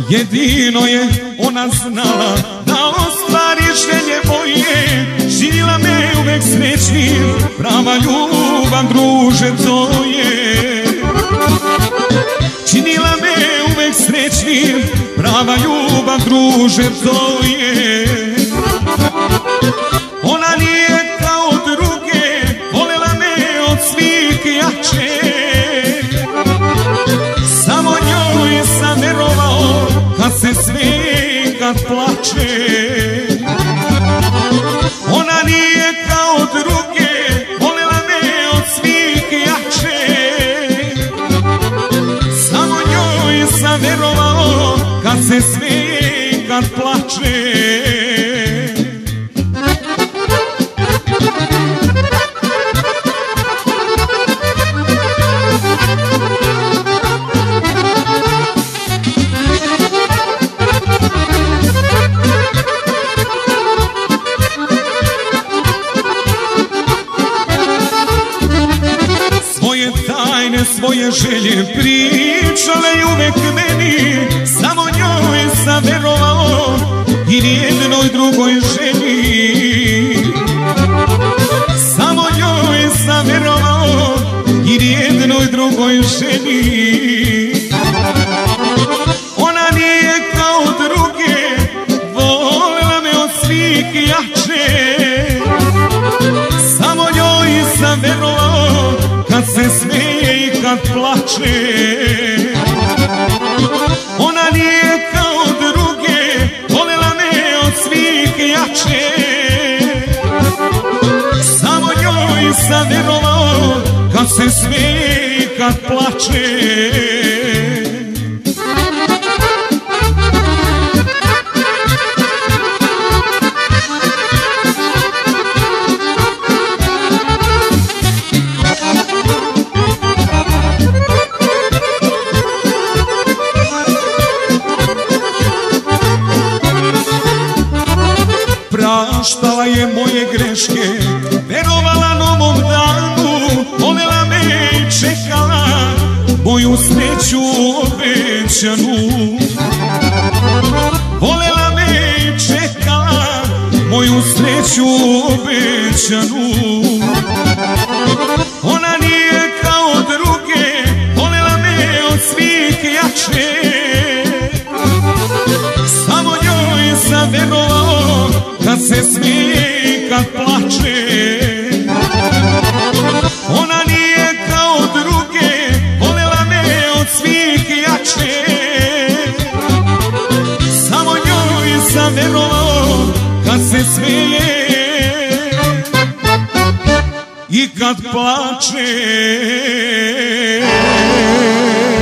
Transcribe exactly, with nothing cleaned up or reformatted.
jedino je ona znala da ostvari želje moje. Živjela me uvek srećnim, prava ljubav druže to je. Činila me uvek srećnim, prava ljubav druže to je. Ona nije kao druge, volela me od svih jače. Samo njoj sam verovao kad se sve, kad plače. Ona nije kao druge, volela me od svih jače. Samo njoj sam verovao kad se sve, kad plače. Svoje želje pričale i uvek meni, samo njoj sam verovao i nijednoj drugoj ženi. Samo njoj sam verovao i nijednoj drugoj ženi. Ona nije kao druge, volela me od svih jače. Samo njoj sam verovao kad se smeje i kad plače. Ona nije kao druge, volela me od svih jače. Samo njoj sam verovao kad se smeje i kad plače. Praštala je moje greške, verovala novom danu, volela me i čekala moju sreću obećanu. Volela me i čekala moju sreću obećanu. Ona nije kao druge, volela me od svih jače. Samo njoj sam verovao kad se smije i kad plače. Ona nije kao druge, volela me od svih jače. Samo njoj sam verovao kad se smije i kad plače.